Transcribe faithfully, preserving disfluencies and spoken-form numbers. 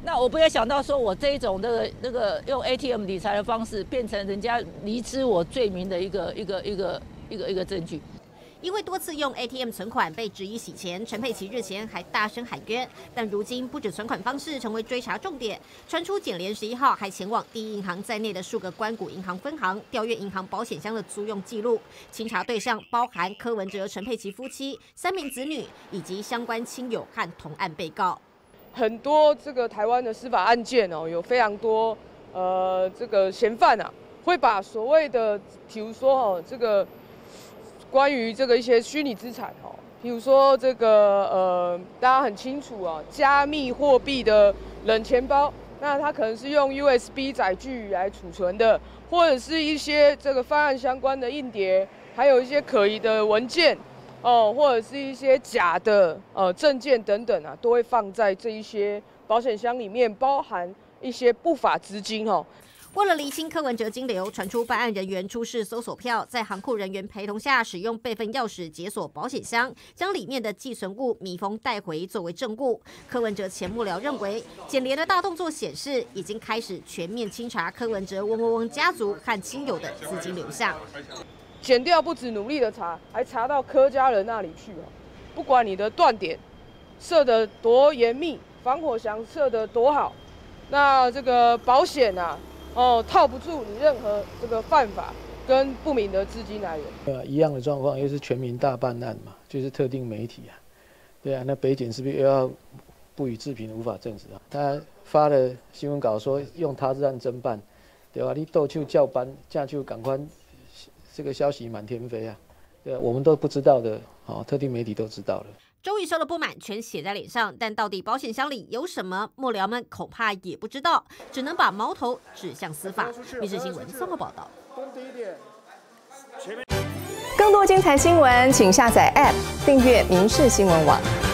那我不要想到说我这一种那个那个用 A T M 理财的方式，变成人家离知我罪名的一个一个一个一个一个证据。 因为多次用 A T M 存款被质疑洗钱，陈佩琪日前还大声喊冤。但如今不止存款方式成为追查重点，传出检联十一号还前往第一银行在内的数个官股银行分行调阅银行保险箱的租用记录，清查对象包含柯文哲、陈佩琪夫妻、三名子女以及相关亲友和同案被告。 很多这个台湾的司法案件哦，有非常多呃这个嫌犯啊，会把所谓的，比如说哦这个。 关于这个一些虚拟资产哦，比如说这个呃，大家很清楚啊，加密货币的冷钱包，那它可能是用 U S B 载具来储存的，或者是一些这个犯案相关的硬碟，还有一些可疑的文件哦，或者是一些假的呃证件等等啊，都会放在这一些保险箱里面，包含一些不法资金哦。 为了厘清柯文哲金流，传出办案人员出示搜索票，在行库人员陪同下，使用备份钥匙解锁保险箱，将里面的寄存物密封带回作为证物。柯文哲前幕僚认为，检联的大动作显示，已经开始全面清查柯文哲嗡嗡嗡家族和亲友的资金流向。 检调不止努力的查，还查到柯家人那里去哦。不管你的断点设得多严密，防火墙设得多好，那这个保险啊。 哦，套不住你任何这个犯法跟不明的资金来源。 呃，一样的状况，又是全民大办案嘛，就是特定媒体啊，对啊，那北检是不是又要不予置评，无法证实啊？他发了新闻稿说用他日案侦办，对吧？你斗就叫班，这样就赶快这个消息满天飞啊，对啊，我们都不知道的，哦，特定媒体都知道了。 周瑜收的不满全写在脸上，但到底保险箱里有什么，幕僚们恐怕也不知道，只能把矛头指向司法。民视新闻综合报道。 更多精彩新闻，请下载 App 订阅民视新闻网。